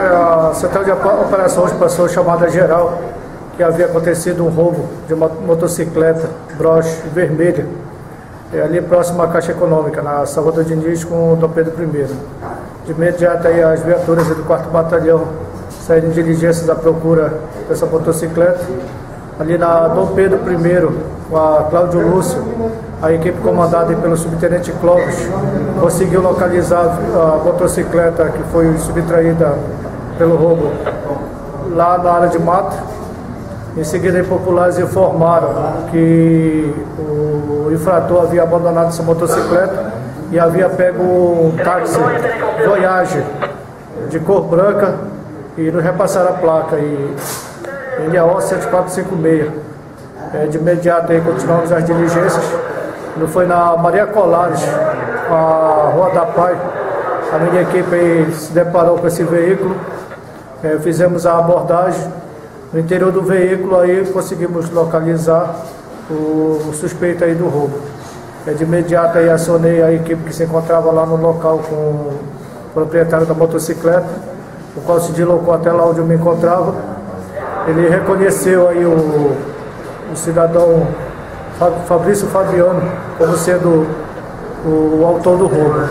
A central de operações passou chamada geral que havia acontecido um roubo de uma motocicleta Bros vermelha, ali próximo à Caixa Econômica, na Salvador Diniz com o Dom Pedro I. De imediato aí as viaturas do 4º Batalhão saíram em diligências à procura dessa motocicleta. Ali na Dom Pedro I, com a Cláudio Lúcio, a equipe comandada pelo subtenente Clóvis conseguiu localizar a motocicleta que foi subtraída pelo roubo lá na área de mato. Em seguida, populares informaram que o infrator havia abandonado essa motocicleta e havia pego um táxi Voyage de cor branca e nos repassaram a placa. Ele é O7456. De imediato aí continuamos as diligências. Foi na Maria Colares, a Rua da Pai. A minha equipe aí se deparou com esse veículo. Fizemos a abordagem. No interior do veículo aí conseguimos localizar o suspeito aí do roubo. De imediato aí acionei a equipe que se encontrava lá no local com o proprietário da motocicleta, o qual se deslocou até lá onde eu me encontrava. Ele reconheceu aí o cidadão Fabrício Fabiano como sendo o autor do roubo.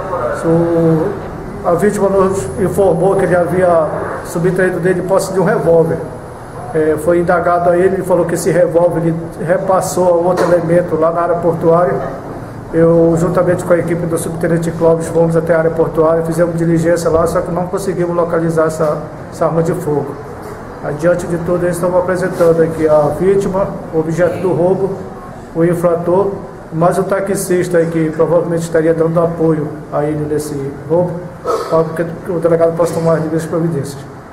A vítima nos informou que ele havia subtraído dele posse de um revólver. Foi indagado a ele falou que esse revólver ele repassou a outro elemento lá na área portuária. Eu, juntamente com a equipe do subtenente Clóvis, fomos até a área portuária, fizemos diligência lá, só que não conseguimos localizar essa arma de fogo. Adiante de tudo, eles estão apresentando aqui a vítima, o objeto do roubo, o infrator, mais o taxista aí que provavelmente estaria dando apoio a ele nesse roubo, para que o delegado possa tomar as devidas providências.